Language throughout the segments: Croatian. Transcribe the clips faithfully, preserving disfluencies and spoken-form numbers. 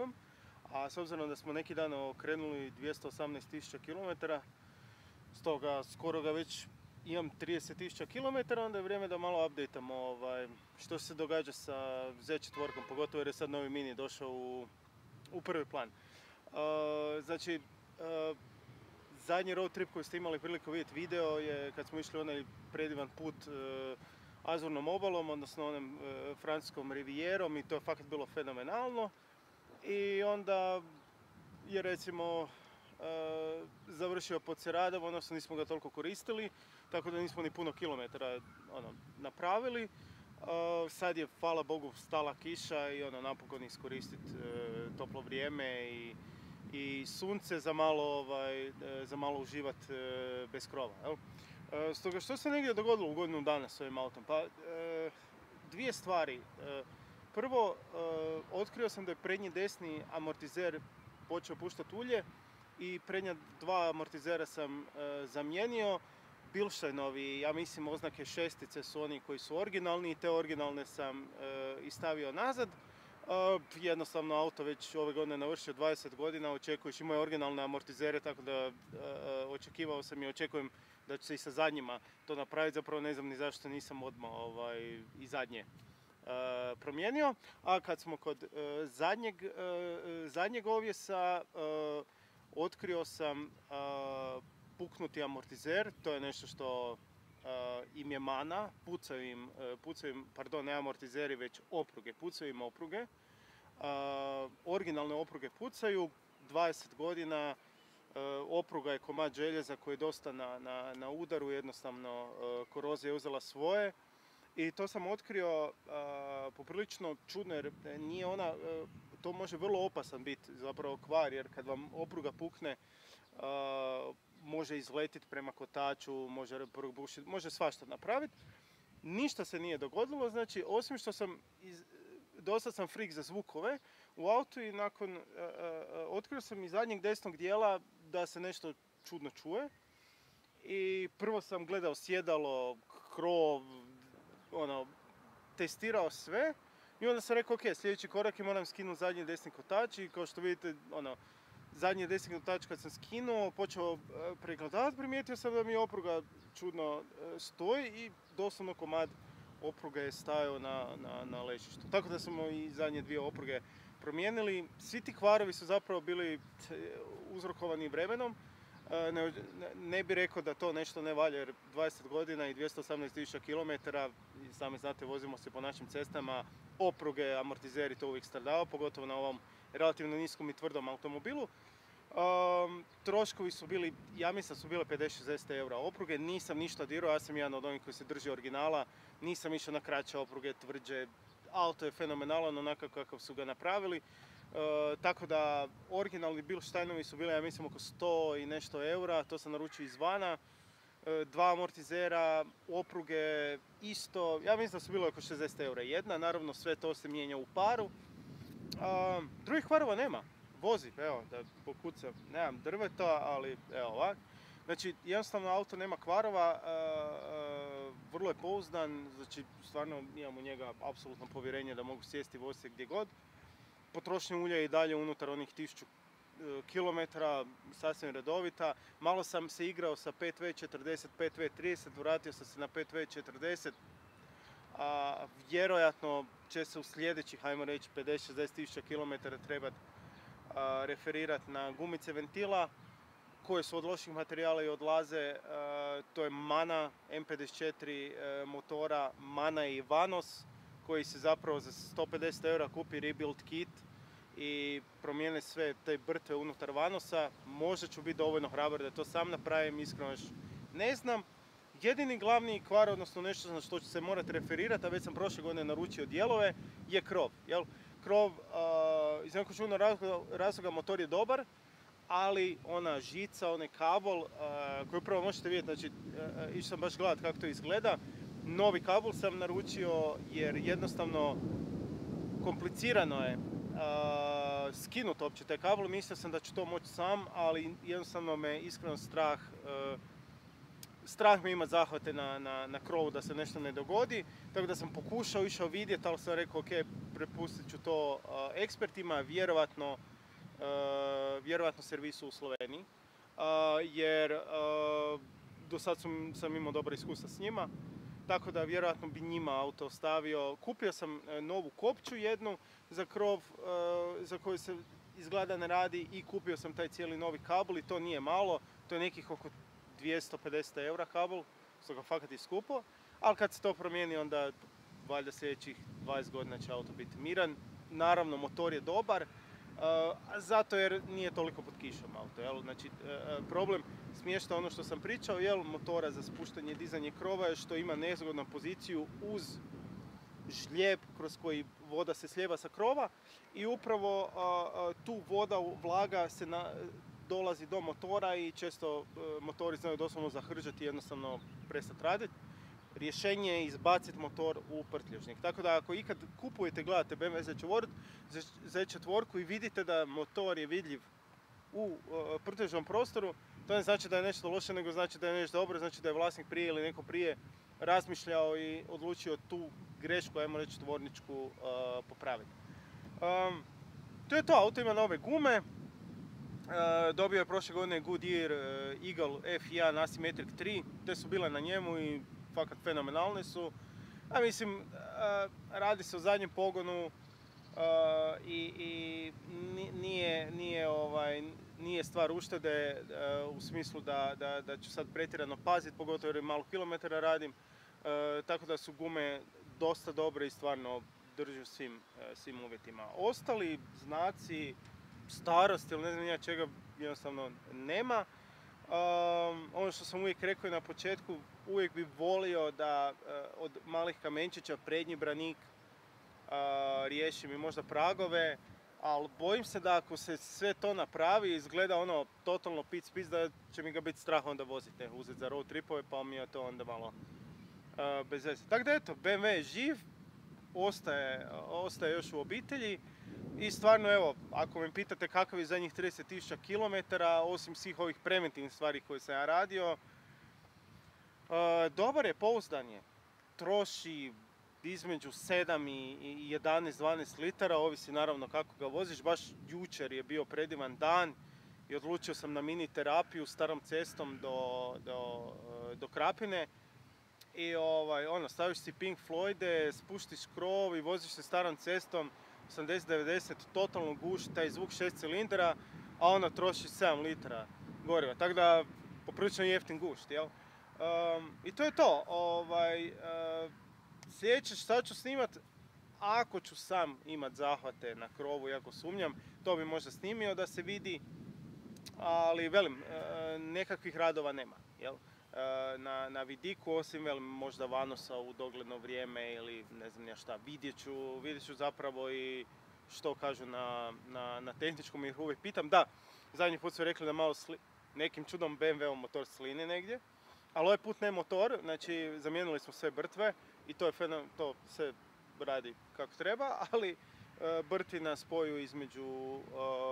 tvrtkom, a s obzirom da smo neki dan okrenuli dvjesto osamnaest tisuća kilometara, stoga skoro ga već imam trideset tisuća kilometara, onda je vrijeme da malo updateamo ovaj, što se događa sa Z četiri, pogotovo jer je sad novi Mini došao u, u prvi plan. Uh, znači, uh, zadnji road trip koji ste imali priliku vidjeti video je kad smo išli onaj predivan put uh, Azurnom obalom, odnosno onom uh, francuskom rivijerom, i to je fakat bilo fenomenalno. I onda je recimo Uh, završio pod Seradom, odnosno nismo ga toliko koristili, tako da nismo ni puno kilometara ono, napravili. Uh, sad je, hvala Bogu, stala kiša i ono, napokon iskoristiti uh, toplo vrijeme i, i sunce za malo, ovaj, uh, za malo uživati uh, bez krova. Jel? Uh, stoga, što se negdje dogodilo u godinu dana s ovim autom? Pa, uh, dvije stvari. Uh, prvo, uh, otkrio sam da je prednji desni amortizer počeo puštati ulje, i prednja dva amortizera sam e, zamijenio. Bilsteinovi, ja mislim, oznake šestice su oni koji su originalni i te originalne sam e, i stavio nazad. E, jednostavno auto već ove godine navršio dvadeset godina, očekuješ, imao je originalne amortizere, tako da e, očekivao sam i očekujem da će se i sa zadnjima to napraviti. Zapravo ne znam ni zašto nisam odmah ovaj, i zadnje e, promijenio. A kad smo kod e, zadnjeg, e, zadnjeg ovjesa, e, otkrio sam uh, puknuti amortizer, to je nešto što uh, im je mana, pucaju im, uh, pucaju im, pardon, ne amortizeri, već opruge, pucaju im opruge. Uh, originalne opruge pucaju, dvadeset godina, uh, opruga je komad željeza koji je dosta na, na, na udaru, jednostavno uh, korozija je uzela svoje. I to sam otkrio uh, poprilično čudno, jer nije ona, uh, to može vrlo opasan biti zapravo kvar, jer kad vam opruga pukne uh, može izletiti prema kotaču, može probušiti, može svašta napraviti. Ništa se nije dogodilo, znači osim što sam, iz, dosta sam frik za zvukove u autu i nakon, uh, uh, otkrio sam iz zadnjeg desnog dijela da se nešto čudno čuje. I prvo sam gledao sjedalo, krov, ono, testirao sve i onda sam rekao, ok, sljedeći korak je moram skinuti zadnji desni kotač i kao što vidite, ono, zadnji desni kotač kad sam skinuo, počeo pregledavati, primijetio sam da mi opruga čudno stoji i doslovno komad opruge je stajao na, na, na ležištu. Tako da smo i zadnje dvije opruge promijenili. Svi ti kvarovi su zapravo bili uzrokovani vremenom. Ne, ne bi rekao da to nešto ne valja, jer dvadeset godina i dvjesto osamnaest tisuća kilometara, i sami znate, vozimo se po našim cestama, opruge, amortizeri to uvijek stradava, pogotovo na ovom relativno niskom i tvrdom automobilu. Um, troškovi su bili, ja mislim su bile pedeset do šezdeset eura opruge, nisam ništa dirao, ja sam jedan od onih koji se drži originala, nisam išao na kraće opruge, tvrđe, auto je fenomenalan onako kakav su ga napravili. Uh, tako da originalni Bilsteinovi su bile, ja mislim, oko sto i nešto eura, to sam naručio izvana. Uh, dva amortizera, opruge isto, ja mislim da su bile oko šezdeset eura jedna, naravno sve to se mijenja u paru. Uh, drugih kvarova nema, vozi, evo da pokucam, nemam drveta, ali evo ovak. Znači jednostavno auto nema kvarova, uh, uh, vrlo je pouzdan, znači stvarno imam u njega apsolutno povjerenje da mogu sjesti i voziti gdje god. Potrošnja ulja je i dalje unutar onih tisuću kilometara, sasvim redovita. Malo sam se igrao sa pet V četrdeset, pet V trideset, vratio sam se na pet V četrdeset. A, vjerojatno će se u sljedećih, hajmo reći, pedeset do šezdeset tisuća kilometara trebati referirati na gumice ventila koje su od loših materijala i odlaze. A, to je Mana M pedeset četiri a, motora, Mana i Vanos, koji se zapravo za sto pedeset eura kupi rebuild kit i promijene sve te brtve unutar Vanosa. Možda ću biti dovoljno hrabar da to sam napravim, iskreno još ne znam. Jedini glavni kvar, odnosno nešto na što ću se morati referirati, a već sam prošle godine naručio dijelove, je krov. Jel? Krov, uh, iz nekog čudnog razloga motor je dobar, ali ona žica, onaj kabel uh, koji upravo možete vidjeti, znači uh, išao sam baš gledati kako to izgleda. Novi kabel sam naručio jer jednostavno komplicirano je uh, skinuti uopće taj kabel. Mislio sam da ću to moći sam, ali jednostavno me iskreno strah uh, strah me ima zahvate na, na, na krovu da se nešto ne dogodi, tako da sam pokušao, išao vidjeti, ali sam rekao ok, prepustit ću to uh, ekspertima, vjerovatno, uh, vjerovatno servisu u Sloveniji, uh, jer uh, do sad sam, sam imao dobra iskustva s njima, tako da vjerojatno bi njima auto ostavio. Kupio sam uh, novu kopču jednu za krov uh, za koju se izgleda ne radi i kupio sam taj cijeli novi kabel i to nije malo, to je nekih oko dvjesto pedeset eura kabel, što ga fakat i skupo, ali kad se to promijeni onda valjda sljedećih dvadeset godina će auto biti miran. Naravno motor je dobar, uh, zato jer nije toliko pod kišom auto, jel? Znači uh, problem smješta ono što sam pričao, jel, motora za spuštanje i dizanje krova je što ima nezgodnu poziciju uz žlijeb kroz koji voda se slijeva sa krova i upravo uh, tu voda, vlaga se na, dolazi do motora i često uh, motori znaju doslovno zahržati i jednostavno prestati raditi. Rješenje je izbaciti motor u prtljužnik. Tako da ako ikad kupujete, gledate B M W Z četiri i vidite da motor je vidljiv u uh, prtljužnom prostoru, to ne znači da je nešto loše, nego znači da je nešto dobro, znači da je vlasnik prije ili neko prije razmišljao i odlučio tu grešku, ajmo reći tvorničku, uh, popraviti. Um, to je to, auto ima nove gume, uh, dobio je prošle godine Goodyear uh, Eagle F jedan Asymmetric tri, te su bile na njemu i fakat fenomenalne su. A mislim, uh, radi se o zadnjem pogonu uh, i, i nije, nije, ovaj, nije stvar uštede uh, u smislu da, da, da ću sad pretjerano paziti, pogotovo jer malo kilometara radim. Uh, tako da su gume dosta dobre i stvarno držu svim, uh, svim uvjetima. Ostali znaci, starost ili ne znam ja čega jednostavno nema. Um, ono što sam uvijek rekao i na početku, uvijek bi volio da uh, od malih kamenčića prednji branik uh, riješi mi možda pragove, ali bojim se da ako se sve to napravi, izgleda ono totalno pic-pic, da će mi ga biti strah onda voziti, uzeti za road tripove, pa mi je to onda malo uh, bez veze. Tako da eto, B M W je živ, ostaje, ostaje još u obitelji i stvarno evo, ako me pitate kakav je zadnjih trideset tisuća kilometara, osim svih ovih preventivnih stvari koje sam ja radio, uh, dobar je, pouzdan je, troši između sedam i jedanaest dvanaest litara, ovisi naravno kako ga voziš. Baš jučer je bio predivan dan i odlučio sam na mini terapiju starom cestom do, do, do Krapine. I ovaj, ono, staviš si Pink Floyde, spuštiš krov i voziš se starom cestom osamdeset devedeset, totalno guš, taj zvuk šest cilindra, a ono troši sedam litara goriva. Tako da, poprilično jeftin gušt, jel? Um, I to je to. Ovaj, uh, Sljedeće šta ću snimat, ako ću sam imat zahvate na krovu, iako sumnjam, to bi možda snimio da se vidi, ali velim, nekakvih radova nema, jel? Na, na vidiku, osim velim, možda Vanosa u dogledno vrijeme ili ne znam ja šta, vidjet ću, vidjet ću zapravo i što kažu na, na, na tehničkom, ih uvijek pitam. Da, zadnji put su rekli da malo sli, nekim čudom B M W motor slini negdje, ali ovaj put ne motor, znači zamijenili smo sve brtve i to, je fenom, to sve radi kako treba, ali e, brtvi na spoju između e,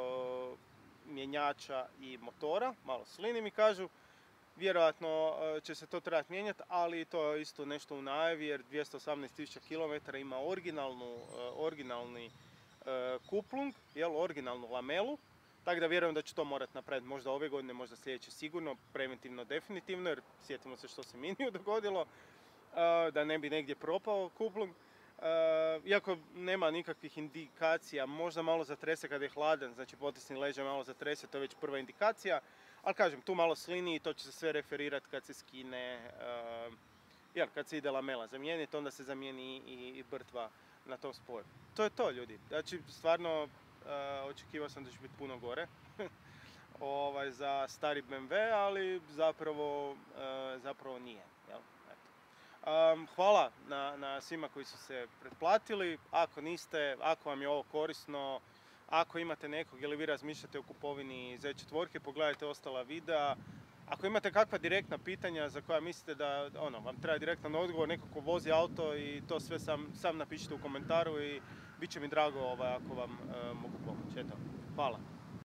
mjenjača i motora, malo slini mi kažu. Vjerojatno e, će se to trebati mijenjati, ali to je isto nešto u najavi jer dvjesto osamnaest tisuća kilometara ima originalnu, e, originalni e, kuplung, jel, originalnu lamelu. Tako da vjerujem da ću to morati napraviti možda ove godine, možda sljedeće sigurno, preventivno definitivno, jer sjetimo se što se Miniju dogodilo, da ne bi negdje propao kuplung. Iako nema nikakvih indikacija, možda malo zatrese kada je hladan, znači potisni leđa malo zatrese, to je već prva indikacija. Ali kažem, tu malo slini i to će se sve referirati kad se skine, jer kad se ide lamela zamijeniti, onda se zamijeni i brtva na tom spoju. To je to, ljudi. Znači, stvarno, Uh, očekivao sam da će biti puno gore ovaj, za stari B M W, ali zapravo, uh, zapravo nije. Jel? Eto. Um, hvala na, na svima koji su se pretplatili. Ako niste, ako vam je ovo korisno, ako imate nekog ili vi razmišljate o kupovini Z četiri, pogledajte ostala videa. Ako imate kakva direktna pitanja za koja mislite da ono, vam treba direktan odgovor, neko ko vozi auto i to sve sam, sam napišite u komentaru i bit će mi drago ovaj, ako vam e, mogu pomoći. Eto, hvala.